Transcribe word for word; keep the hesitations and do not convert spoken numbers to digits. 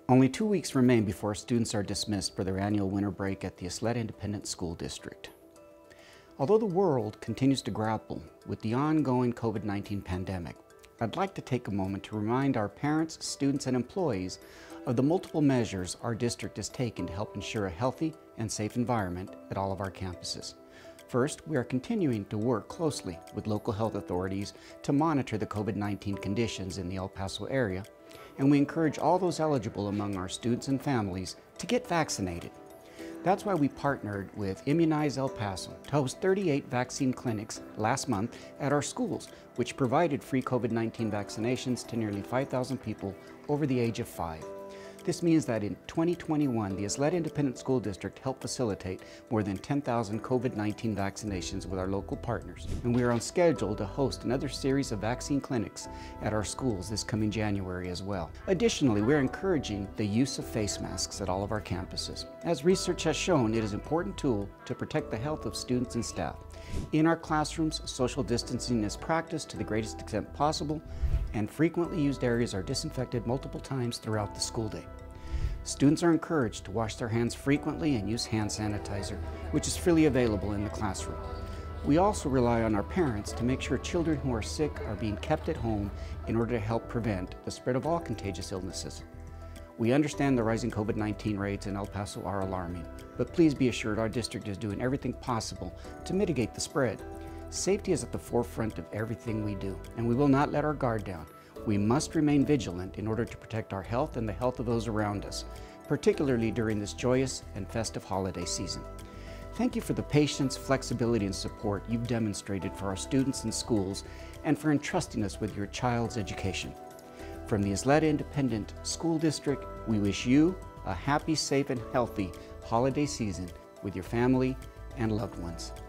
Only two weeks remain before students are dismissed for their annual winter break at the Ysleta Independent School District. Although the world continues to grapple with the ongoing COVID nineteen pandemic, I'd like to take a moment to remind our parents, students, and employees of the multiple measures our district has taken to help ensure a healthy and safe environment at all of our campuses. First, we are continuing to work closely with local health authorities to monitor the COVID nineteen conditions in the El Paso area, and we encourage all those eligible among our students and families to get vaccinated. That's why we partnered with Immunize El Paso to host thirty-eight vaccine clinics last month at our schools, which provided free COVID nineteen vaccinations to nearly five thousand people over the age of five. This means that in twenty twenty-one, the Ysleta Independent School District helped facilitate more than ten thousand COVID nineteen vaccinations with our local partners, and we are on schedule to host another series of vaccine clinics at our schools this coming January as well. Additionally, we're encouraging the use of face masks at all of our campuses. As research has shown, it is an important tool to protect the health of students and staff. In our classrooms, social distancing is practiced to the greatest extent possible, and frequently used areas are disinfected multiple times throughout the school day. Students are encouraged to wash their hands frequently and use hand sanitizer, which is freely available in the classroom. We also rely on our parents to make sure children who are sick are being kept at home in order to help prevent the spread of all contagious illnesses. We understand the rising COVID nineteen rates in El Paso are alarming, but please be assured our district is doing everything possible to mitigate the spread. Safety is at the forefront of everything we do, and we will not let our guard down. We must remain vigilant in order to protect our health and the health of those around us, particularly during this joyous and festive holiday season. Thank you for the patience, flexibility, and support you've demonstrated for our students and schools, and for entrusting us with your child's education. From the Ysleta Independent School District, we wish you a happy, safe, and healthy holiday season with your family and loved ones.